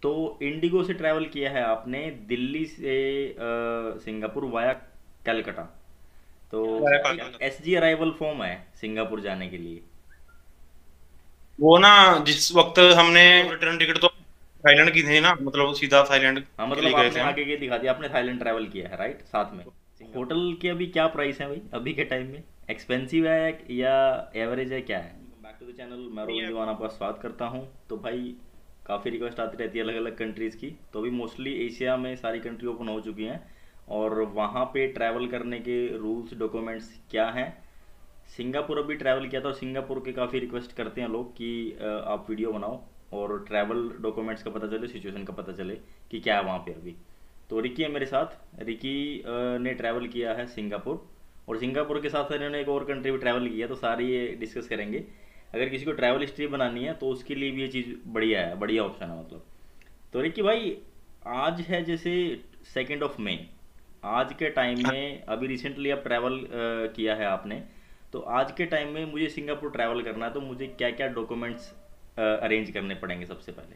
तो इंडिगो से ट्रैवल किया है आपने दिल्ली से सिंगापुर वाया कलकत्ता। तो वाया एक कलकत्ता। एसजी अराइवल फॉर्म है सिंगापुर जाने के लिए। वो ना, जिस वक्त हमने रिटर्न टिकट तो थाईलैंड की थी ना, मतलब सीधा थाईलैंड हाँ के मतलब लिए गए आपने थे हम। आगे के दिखा दिया, आपने थाईलैंड ट्रैवल किया है राइट साथ में। होटल के अभी क्या प्राइस है भाई अभी के टाइम में? एक्सपेंसिव है या एवरेज है, क्या है? बैक टू द चैनल, मैं नहीं रोहन है। दीवान आपका स्वागत करता हूँ। तो भाई काफ़ी रिक्वेस्ट आती रहती है अलग अलग कंट्रीज़ की, तो अभी मोस्टली एशिया में सारी कंट्री ओपन हो चुकी हैं और वहाँ पे ट्रैवल करने के रूल्स डॉक्यूमेंट्स क्या हैं। सिंगापुर अभी ट्रैवल किया था और सिंगापुर के काफ़ी रिक्वेस्ट करते हैं लोग कि आप वीडियो बनाओ और ट्रैवल डॉक्यूमेंट्स का पता चले, सिचुएशन का पता चले कि क्या है वहाँ पे अभी। तो रिकी है मेरे साथ। रिकी ने ट्रैवल किया है सिंगापुर, और सिंगापुर के साथ इन्होंने एक और कंट्री भी ट्रैवल किया, तो सारी ये डिस्कस करेंगे। अगर किसी को ट्रैवल हिस्ट्री बनानी है तो उसके लिए भी ये चीज़ बढ़िया है, बढ़िया ऑप्शन है मतलब। तो रिकी भाई, आज है जैसे 2 मई, आज के टाइम हाँ, में अभी रिसेंटली आप ट्रैवल किया है आपने, तो आज के टाइम में मुझे सिंगापुर ट्रैवल करना है तो मुझे क्या क्या डॉक्यूमेंट्स अरेंज करने पड़ेंगे सबसे पहले?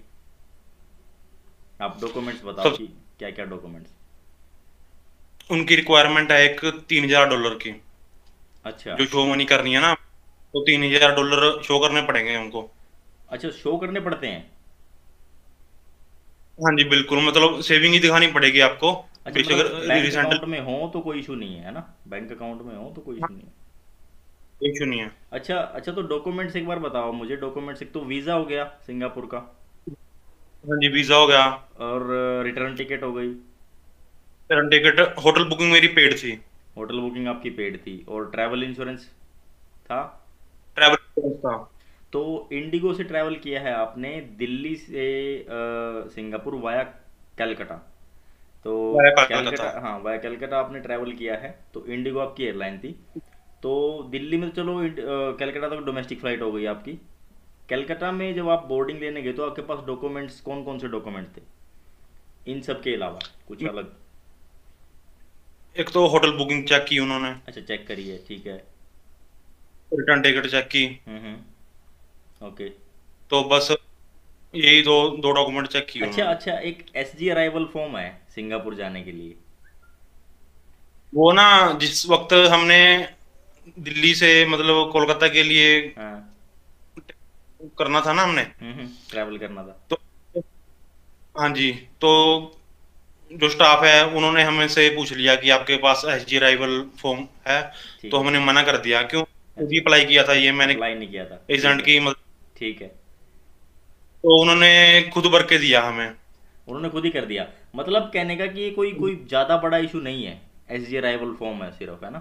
आप डॉक्यूमेंट्स बताओ सब कि क्या क्या डॉक्यूमेंट्स। उनकी रिक्वायरमेंट है एक $3,000 की, अच्छा। जो शो मनी करनी है ना। तो $3,000 शो करने पड़ेंगे उनको। अच्छा, शो करने पड़ते हैं? हाँ जी बिल्कुल, मतलब सेविंग ही दिखानी पड़ेगी आपको। अच्छा बेशक मतलब बैंक रिसेंटली अकाउंट में हो तो कोई इशू नहीं है ना? बैंक अकाउंट में हो तो कोई इशू नहीं है। इशू नहीं है। अच्छा अच्छा, तो डॉक्यूमेंट्स एक बार बताओ मुझे। डॉक्यूमेंट्स, एक तो वीज़ा हो गया सिंगापुर का, हाँ जी, वीजा हो गया। और रिटर्न टिकट हो गई। रिटर्न टिकट, होटल बुकिंग मेरी पेड थी। होटल बुकिंग आपकी पेड थी, और ट्रैवल इंश्योरेंस था। ट्रैवल था। तो इंडिगो से ट्रैवल किया है आपने दिल्ली से सिंगापुर वाया कलकत्ता। तो वाया कलकत्ता, कलकत्ता। हाँ वाया कलकत्ता आपने ट्रैवल किया है, तो इंडिगो आपकी एयरलाइन थी। तो दिल्ली में तो चलो, कलकत्ता तक डोमेस्टिक फ़्लाइट हो गई आपकी। कलकत्ता में जब आप बोर्डिंग लेने गए तो आपके पास डॉक्यूमेंट्स कौन कौन से डॉक्यूमेंट्स थे इन सब के अलावा, कुछ अलग? एक तो होटल बुकिंग चेक की उन्होंने। अच्छा, चेक करिए, ठीक है। रिटर्न टिकट चेक की। ओके। तो बस यही दो दो डॉक्यूमेंट चेक किए अच्छा उन्होंने। अच्छा, एक एसजी अराइवल फॉर्म है सिंगापुर जाने के लिए। वो ना, जिस वक्त हमने दिल्ली से मतलब कोलकाता के लिए हाँ। करना था ना हमने। ट्रैवल करना था। तो हाँ जी। तो जो स्टाफ है उन्होंने हमें से पूछ लिया कि आपके पास एसजी अराइवल फॉर्म है। ठीक तो है। हमने मना कर दिया, क्यों खुद ही अच्छा, अप्लाई किया था ये मैंने, अप्लाई नहीं किया था, ठीक एजेंट है। की मदद। ठीक है। तो उन्होंने खुद भर के दिया हमें। उन्होंने खुद ही कर दिया। मतलब कहने का कि ये कोई कोई ज़्यादा बड़ा इशू नहीं है, एसजी अराइवल फॉर्म है सिर्फ, है ना?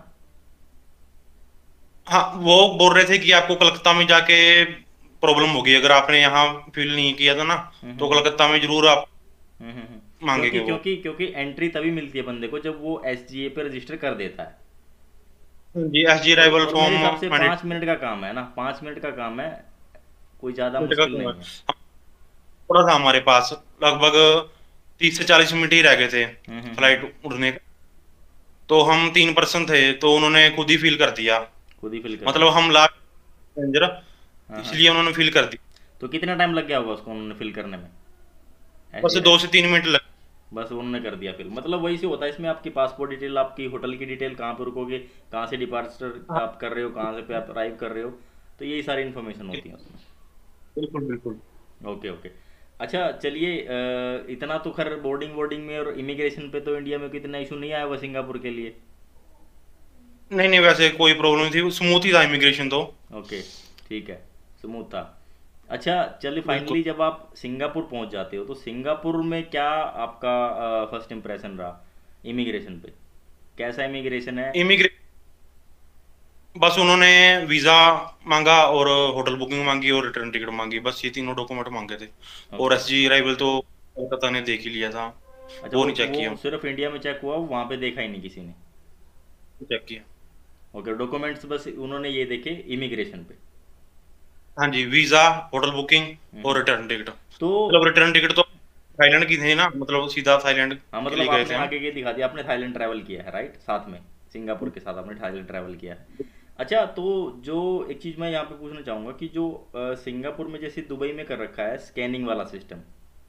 हाँ, वो बोल रहे थे कि आपको कलकत्ता में जाके प्रॉब्लम होगी अगर आपने यहाँ फिल नहीं किया था ना। हम्म तो हम्म कलकत्ता में जरूर आप क्योंकि मांगेंगे वो। क्योंकि क्योंकि एंट्री तभी मिलती है बंदे को जब वो एसजीए पे रजिस्टर कर देता है। जी, एसजी अराइवल और मेरे फॉर्म हिसाब से मैंडेट 5 मिनट का काम है ना, 5 मिनट का काम है, कोई ज़्यादा का मुश्किल तो है। नहीं है। थोड़ा था हमारे पास, लगभग 30 से 40 मिनट ही रह गए थे हम्म। फ्लाइट उड़ने के। तो हम 3 पर्सन थे, तो उन्होंने खुद ही फिल कर दिया। खुद ही फिल कर मतलब दिया। हम लास्ट पैसेंजर, हाँ हाँ। इसलिए उन्होंने फिल कर दी। तो कितना टाइम लग गया होगा उसको उन्होंने फिल करने में, बस एसजी? 2 से 3 मिनट लगे। बस उन्होंने कर दिया फिल, मतलब वही से होता है इसमें। आपकी पासपोर्ट डिटेल, आपकी होटल की डिटेल, कहाँ पे रुकोगे, कहाँ से डिपार्चर हाँ, आप कर रहे हो, कहाँ से पे आप अराइव कर रहे हो, तो यही सारी इन्फॉर्मेशन होती है उसमें। बिल्कुल बिल्कुल। Okay okay. अच्छा चलिए, इतना तो खैर बोर्डिंग वोर्डिंग में और इमिग्रेशन पे तो इंडिया में कितना इशू नहीं आया हुआ सिंगापुर के लिए। नहीं नहीं, वैसे कोई प्रॉब्लम नहीं थी, स्मूथ ही था इमिग्रेशन तो। ओके, ठीक है, स्मूथ था। अच्छा चलिए, बिल्कुल। फाइनली जब आप सिंगापुर पहुंच जाते हो तो सिंगापुर में क्या आपका फर्स्ट इम्प्रेशन रहा इमिग्रेशन पे? कैसा इमिग्रेशन है? इमिग्रेशन, बस उन्होंने वीजा मांगा और होटल बुकिंग मांगी और रिटर्न टिकट मांगी, बस ये तीनों डॉक्यूमेंट मांगे थे। और ओके। एसजी अराइवल तो कोलकाता ने देख ही लिया था। अच्छा, वो वो नहीं चेक वो किया। सिर्फ इंडिया में चेक हुआ, वहाँ पे देखा ही नहीं किसी ने? चेक किया। ओके, डॉक्यूमेंट्स बस उन्होंने ये देखे इमिग्रेशन पे। हाँ जी, वीजा, होटल बुकिंग और हम्म। Return ticket. तो मतलब रिटर्न टिकट तो थाईलैंड की थी ना, मतलब सीधा थाईलैंड हाँ के मतलब लिए गए आपने थे हम। आगे ये दिखा दिया, आपने थाईलैंड ट्रैवल किया है राइट साथ में, सिंगापुर के साथ आपने थाईलैंड ट्रैवल किया है। अच्छा, तो जो एक चीज़ मैं यहाँ पे पूछना चाहूँगा कि जो सिंगापुर में जैसे दुबई में कर रखा है स्कैनिंग वाला सिस्टम,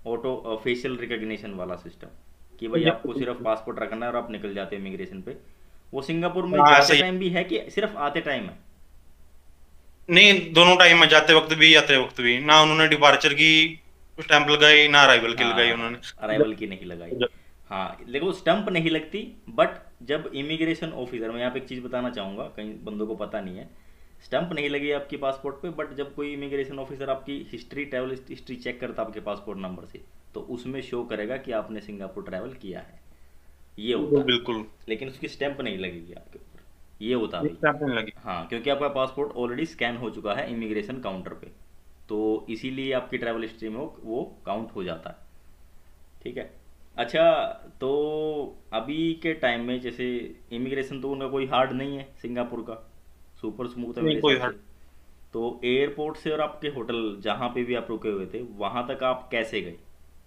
ऑटो फेशियल रिकग्निशन वाला सिस्टम, कि भाई आपको सिर्फ पासपोर्ट रखना है और आप निकल जाते हो इमिग्रेशन पे। वो सिंगापुर में हाँ, जाते ऐसे ही। टाइम भी है कि सिर्फ आते टाइम है? नहीं, दोनों टाइम में, जाते वक्त भी आते वक्त भी ना उन्होंने डिपार्चर की स्टैंप लगाई, ना अराइवल की लगाई हाँ, उन्होंने। अराइवल की नहीं लगाई। हाँ, देखो स्टंप नहीं लगती, बट जब इमिग्रेशन ऑफिसर, मैं यहाँ पे एक चीज़ बताना चाहूँगा, कई बंदों को पता नहीं है, स्टंप नहीं लगी आपकी पासपोर्ट पे, बट जब कोई इमिग्रेशन ऑफिसर आपकी हिस्ट्री, ट्रैवल हिस्ट्री चेक करता है आपके पासपोर्ट नंबर से, तो उसमें शो करेगा कि आपने सिंगापुर ट्रैवल किया है, ये होता बिल्कुल है। बिल्कुल। लेकिन उसकी स्टैंप नहीं लगेगी आपके ऊपर, ये होता है ये भाई। स्टैंप नहीं लगी। हाँ, क्योंकि आपका पासपोर्ट ऑलरेडी स्कैन हो चुका है इमिग्रेशन काउंटर पे, तो इसीलिए आपकी ट्रैवल हिस्ट्री में वो काउंट हो जाता है। ठीक है। अच्छा, तो अभी के टाइम में जैसे इमिग्रेशन तो उनका कोई हार्ड नहीं है सिंगापुर का, सुपर स्मूथ है मेरे नहीं कोई हिसाब से। हट। तो एयरपोर्ट से और आपके होटल जहाँ पे भी आप रुके हुए थे वहाँ तक आप कैसे गए?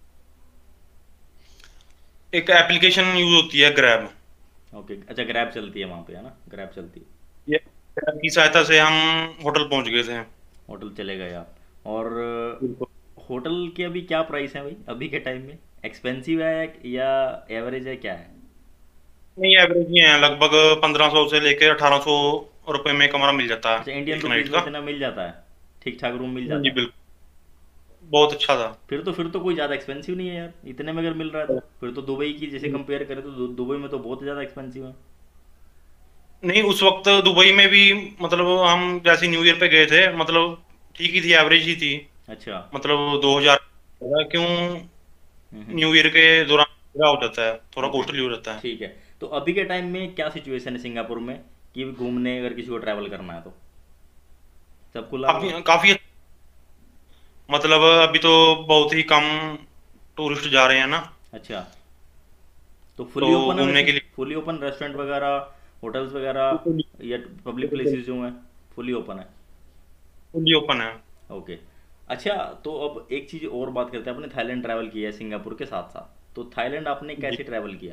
एक एप्लीकेशन यूज होती है, ग्रैब। ओके, अच्छा, ग्रैब चलती है वहाँ पे, है ना, ग्रैब चलती है। ये ग्रैब की सहायता से हम होटल पहुंच गए थे। होटल चले गए आप, और बिल्कुल। होटल के अभी क्या प्राइस है भाई अभी के टाइम में? एक्सपेंसिव है या एवरेज है, क्या है? नहीं, एवरेज ही है, लगभग 1500 से लेके 1800 रुपए में कमरा मिल जाता अच्छा, है इंडियन एक रुपीज़ नाइट में का। इतना मिल जाता है? ठीक ठाक रूम मिल हाँ जी जाता है? बिल्कुल, बहुत अच्छा था। फिर तो कोई ज़्यादा एक्सपेंसिव नहीं है यार, इतने में अगर मिल रहा है तो फिर तो दुबई की जैसे कंपेयर करें तो दुबई में तो बहुत ज़्यादा एक्सपेंसिव है। नहीं, उस वक्त दुबई में भी, मतलब हम जैसे न्यू ईयर पे गए थे, मतलब ठीक ही थी, एवरेज ही थी। अच्छा। मतलब 2000, क्यों, हम्म। न्यू ईयर के दौरान क्या हो जाता है, थोड़ा ओके, कॉस्टली हो जाता है। ठीक है। तो अभी के टाइम में क्या सिचुएशन है सिंगापुर में, कि घूमने अगर किसी को ट्रैवल करना है तो सब खुला हुआ है? काफी काफी, मतलब अभी तो बहुत ही कम टूरिस्ट जा रहे हैं ना, अच्छा, तो तो फुली ओपन है घूमने वैसे, के लिए फुली ओपन रेस्टोरेंट वगैरह, होटल्स वगैरह या पब्लिक प्लेसेस जो हैं, फुली ओपन है? फुल्ली ओपन है। ओके। अच्छा, तो अब एक चीज़ और बात करते हैं, आपने थाईलैंड ट्रैवल किया है सिंगापुर के साथ साथ, तो थाईलैंड आपने जी। कैसे ट्रैवल किया?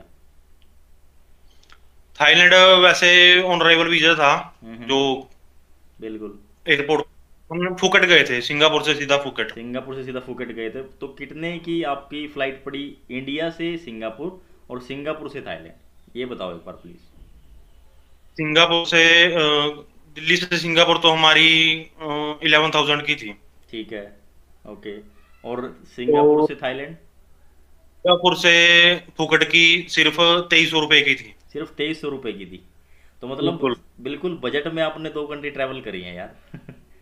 थाईलैंड वैसे ऑन अराइवल वीजा था, जो बिल्कुल। एयरपोर्ट, हम फुकेट गए थे, सिंगापुर से सीधा फुकेट। सिंगापुर से सीधा फुकेट गए थे, तो कितने की आपकी फ़्लाइट पड़ी इंडिया से सिंगापुर और सिंगापुर से थाईलैंड, ये बताओ एक बार प्लीज़। सिंगापुर से दिल्ली से सिंगापुर तो हमारी 11,000 की थी। ठीक है। ओके। और तो सिंगापुर से थाईलैंड? सिंगापुर से फुकेट की सिर्फ 2300 रुपए की थी। सिर्फ 2300 रुपये की थी? तो मतलब बिल्कुल। बिल्कुल बजट में आपने दो कंट्री ट्रैवल करी हैं यार।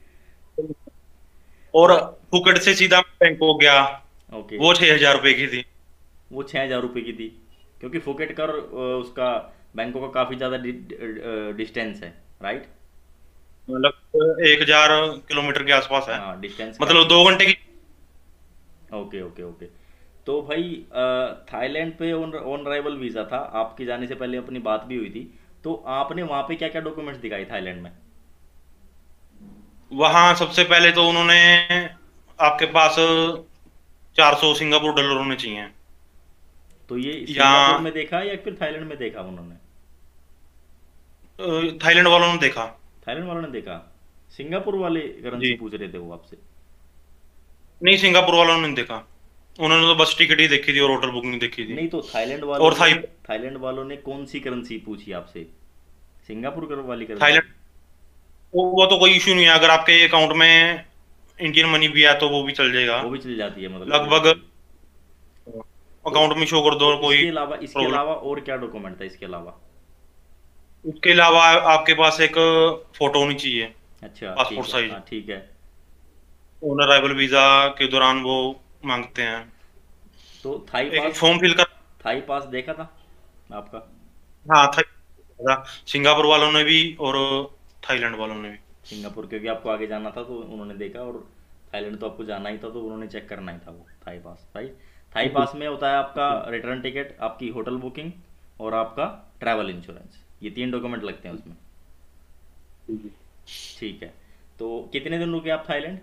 और तो फुकेट से सीधा बैंकॉक गया, ओके, वो 6,000 रुपए की थी। वो 6,000 रुपये की थी, क्योंकि फुकेट का और उसका बैंकॉक का काफ़ी ज़्यादा डिस्टेंस है, राइट? मतलब 1,000 किलोमीटर के आसपास है, हाँ, डिस्टेंस मतलब काफ़ी। 2 घंटे की। Okay okay okay. तो भाई थाईलैंड पे ऑन ऑन अराइवल वीज़ा था, आपके जाने से पहले अपनी बात भी हुई थी, तो आपने वहाँ पे क्या क्या डॉक्यूमेंट्स दिखाए थाईलैंड में? वहां सबसे पहले तो उन्होंने, आपके पास 400 सिंगापुर डॉलर होने चाहिए। तो ये सिंगापुर यहाँ में देखा या फिर थाईलैंड में देखा उन्होंने? थाईलैंड वालों ने देखा। थाईलैंड वालों ने देखा, सिंगापुर वाले करेंसी जी। पूछ रहे थे वो आपसे? नहीं, सिंगापुर वालों ने देखा, उन्होंने तो बस टिकट ही देखी थी और होटल बुकिंग देखी थी। नहीं, तो और थाईलैंड वालों ने कौन सी करेंसी पूछी आपसे, सिंगापुर वाली करेंसी? थाईलैंड, वो तो कोई इशू नहीं है, अगर आपके अकाउंट में इंडियन मनी भी है तो वो भी चल जाएगा। वो भी चल जाती है मतलब, लगभग ओके। तो अकाउंट में शो कर तो दो, कोई इसके प्रॉब्लम। अलावा और क्या डॉक्यूमेंट था इसके अलावा? उसके अलावा आपके पास एक फोटो होनी चाहिए, अच्छा, ठीक पासपोर्ट है, साइज। हाँ ठीक है। ऑन अराइवल वीजा के दौरान वो मांगते हैं। तो थाई एक पास, फॉर्म फिल कर। थाई पास देखा था आपका? हाँ था, सिंगापुर वालों ने भी और थाईलैंड वालों ने भी। सिंगापुर क्योंकि आपको आगे जाना था तो उन्होंने देखा, और थाईलैंड तो आपको जाना ही था तो उन्होंने चेक करना ही था वो Thai pass, right? Thai pass में होता है आपका रिटर्न टिकट, आपकी होटल बुकिंग, और आपका ट्रैवल इंश्योरेंस, ये तीन डॉक्यूमेंट लगते हैं उसमें। ठीक है। तो कितने दिन रुके आप थाईलैंड?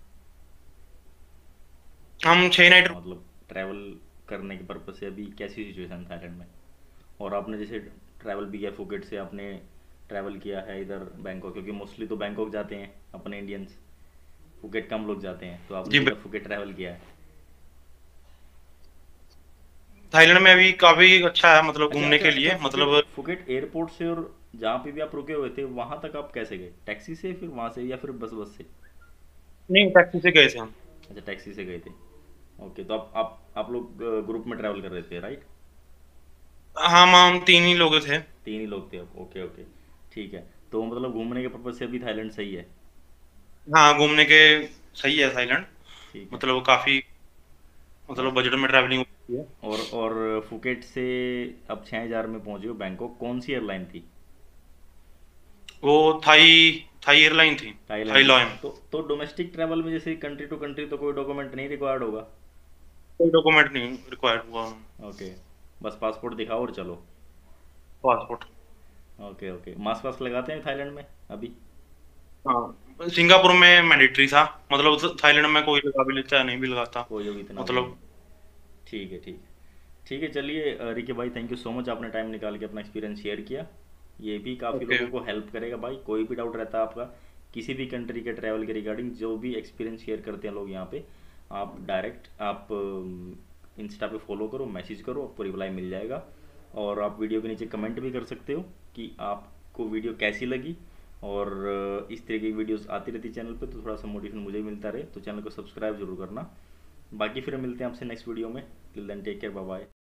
हम 6 नाइट। मतलब ट्रैवल करने के पर्पज से अभी कैसी सिचुएशन थाईलैंड में? और आपने जैसे ट्रैवल भी किया फुकेट से, आपने ट्रैवल किया है इधर बैंकॉक, क्योंकि मोस्टली तो बैंकॉक जाते हैं अपने इंडियंस, फुकेट कम लोग जाते हैं, तो आपने जी सीधा फुकेट ट्रैवल किया है। थाईलैंड में अभी काफी अच्छा है, मतलब अच्छा घूमने अच्छा के अच्छा, लिए, फुकेट मतलब। फुकेट एयरपोर्ट से और जहाँ पे भी आप रुके हुए थे वहां तक आप कैसे गए? टैक्सी से, फिर वहां से, या फिर बस बस से? नहीं, टैक्सी से गए थे हम। अच्छा, टैक्सी से गए थे। ओके, तो आप लोग ग्रुप में ट्रैवल कर रहे थे, राइट? हम 3 ही लोग थे। तीन ही लोग थे आप, ओके ओके। ठीक है। तो मतलब घूमने के पर्पज से अभी थाईलैंड सही है? हाँ, घूमने के सही है थाईलैंड। ठीक है। मतलब काफी, और मतलब बजट में ट्रैवलिंग होती है। और फुकेट से अब 6,000 में पहुंचे हो बैंकॉक, कौन सी एयरलाइन थी? वो थाई थाई एयरलाइन थी। थाईलैंड थाई की? लॉयन। तो डोमेस्टिक ट्रैवल में जैसे कंट्री टू कंट्री तो कोई डॉक्यूमेंट नहीं रिक्वायर्ड होगा? कोई डॉक्यूमेंट नहीं रिक्वायर्ड हुआ। ओके, बस पासपोर्ट दिखाओ और चलो। पासपोर्ट। ओके ओके, मास्क वास्क लगाते हैं थाईलैंड में अभी? हाँ, सिंगापुर में मैंडेटरी था, मतलब थाईलैंड में कोई लगा भी लेता है, नहीं भी लगाता। कोई भी इतना वो नहीं। मतलब। ठीक है ठीक है। ठीक है, चलिए रिकी भाई, थैंक यू सो मच, आपने टाइम निकाल के अपना एक्सपीरियंस शेयर किया। ये भी काफ़ी ओके। लोगों को हेल्प करेगा भाई। कोई भी डाउट रहता है आपका किसी भी कंट्री के ट्रैवल के रिगार्डिंग, जो भी एक्सपीरियंस शेयर करते हैं लोग यहाँ पे, आप डायरेक्ट आप इंस्टा पे फॉलो करो, मैसेज करो, आपको रिप्लाई मिल जाएगा। और आप वीडियो के नीचे कमेंट भी कर सकते हो कि आपको वीडियो कैसी लगी। और इस तरह की वीडियोस आती रहती चैनल पे, तो थोड़ा सा मोटिवेशन मुझे भी मिलता रहे, तो चैनल को सब्सक्राइब जरूर करना। बाकी फिर मिलते हैं आपसे नेक्स्ट वीडियो में। Till then take care, bye bye.